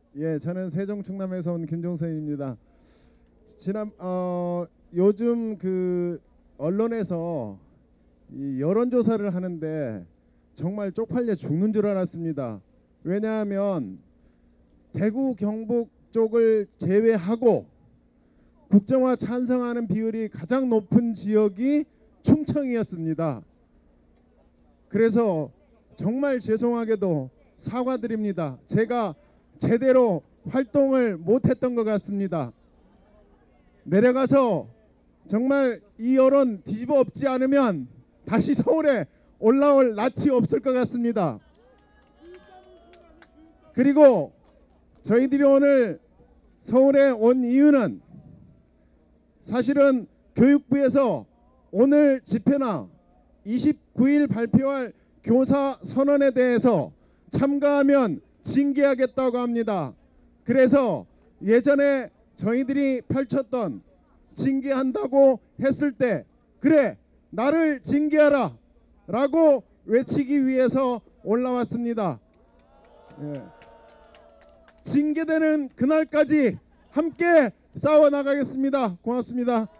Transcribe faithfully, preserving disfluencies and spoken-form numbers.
예, 저는 세종 충남에서 온 김종선입니다. 지난 어 요즘 그 언론에서 이 여론조사를 하는데 정말 쪽팔려 죽는 줄 알았습니다. 왜냐하면 대구 경북 쪽을 제외하고 국정화 찬성하는 비율이 가장 높은 지역이 충청이었습니다. 그래서 정말 죄송하게도 사과드립니다. 제가 제대로 활동을 못했던 것 같습니다. 내려가서 정말 이 여론 뒤집어 엎지 않으면 다시 서울에 올라올 낯이 없을 것 같습니다. 그리고 저희들이 오늘 서울에 온 이유는 사실은 교육부에서 오늘 집회나 이십구 일 발표할 교사 선언에 대해서 참가하면 징계하겠다고 합니다. 그래서 예전에 저희들이 펼쳤던 징계한다고 했을 때 그래 나를 징계하라 라고 외치기 위해서 올라왔습니다. 예. 징계되는 그날까지 함께 싸워나가겠습니다. 고맙습니다.